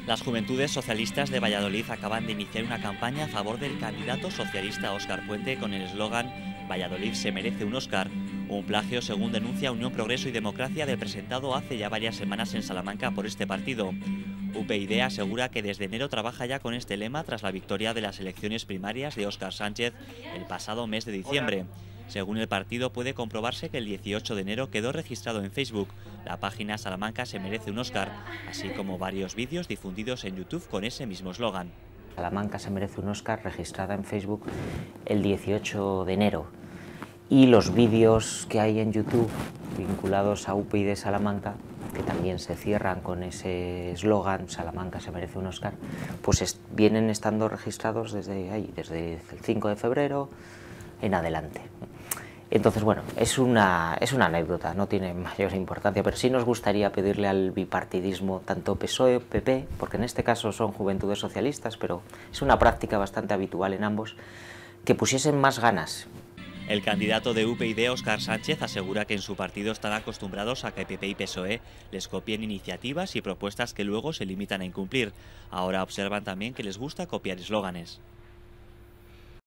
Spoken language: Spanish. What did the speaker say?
Las Juventudes Socialistas de Valladolid acaban de iniciar una campaña a favor del candidato socialista Óscar Puente con el eslogan "Valladolid se merece un Óscar", un plagio según denuncia Unión Progreso y Democracia del presentado hace ya varias semanas en Salamanca por este partido. UPyD asegura que desde enero trabaja ya con este lema tras la victoria de las elecciones primarias de Óscar Sánchez el pasado mes de diciembre. Según el partido, puede comprobarse que el 18 de enero quedó registrado en Facebook la página Salamanca se merece un Óscar, así como varios vídeos difundidos en YouTube con ese mismo eslogan. Salamanca se merece un Óscar, registrada en Facebook el 18 de enero. Y los vídeos que hay en YouTube vinculados a UPyD Salamanca, que también se cierran con ese eslogan, Salamanca se merece un Óscar, pues vienen estando registrados desde ahí, desde el 5 de febrero en adelante. Entonces, bueno, es una anécdota, no tiene mayor importancia, pero sí nos gustaría pedirle al bipartidismo, tanto PSOE, PP, porque en este caso son Juventudes Socialistas, pero es una práctica bastante habitual en ambos, que pusiesen más ganas. El candidato de UPyD, Óscar Sánchez, asegura que en su partido están acostumbrados a que PP y PSOE les copien iniciativas y propuestas que luego se limitan a incumplir. Ahora observan también que les gusta copiar eslóganes.